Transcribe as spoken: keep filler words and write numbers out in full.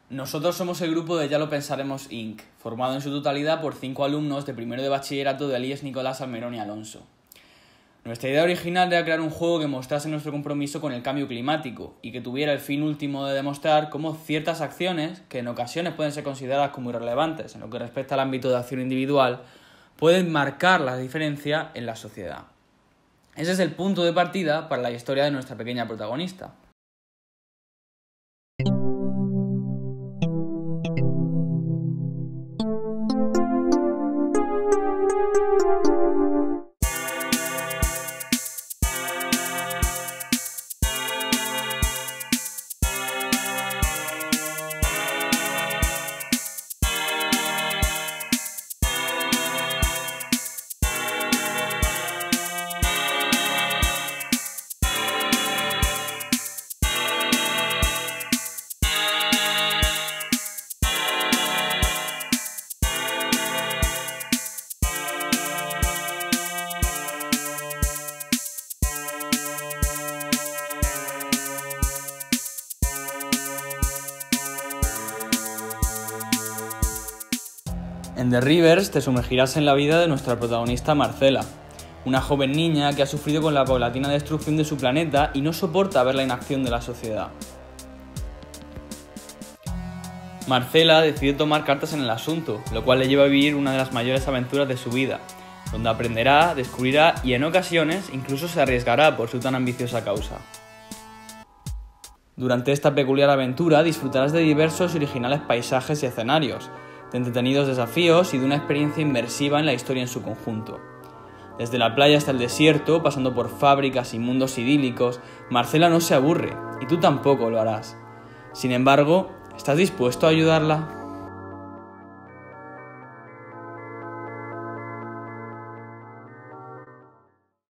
Nosotros somos el grupo de Ya lo pensaremos incorporated, formado en su totalidad por cinco alumnos de primero de bachillerato de Elías Nicolás Almerón y Alonso. Nuestra idea original era crear un juego que mostrase nuestro compromiso con el cambio climático y que tuviera el fin último de demostrar cómo ciertas acciones, que en ocasiones pueden ser consideradas como irrelevantes en lo que respecta al ámbito de acción individual, pueden marcar la diferencia en la sociedad. Ese es el punto de partida para la historia de nuestra pequeña protagonista. En The Rivers te sumergirás en la vida de nuestra protagonista Marcela, una joven niña que ha sufrido con la paulatina destrucción de su planeta y no soporta ver la inacción de la sociedad. Marcela decide tomar cartas en el asunto, lo cual le lleva a vivir una de las mayores aventuras de su vida, donde aprenderá, descubrirá y en ocasiones incluso se arriesgará por su tan ambiciosa causa. Durante esta peculiar aventura disfrutarás de diversos y originales paisajes y escenarios, de entretenidos desafíos y de una experiencia inmersiva en la historia en su conjunto. Desde la playa hasta el desierto, pasando por fábricas y mundos idílicos, Marcela no se aburre, y tú tampoco lo harás. Sin embargo, ¿estás dispuesto a ayudarla?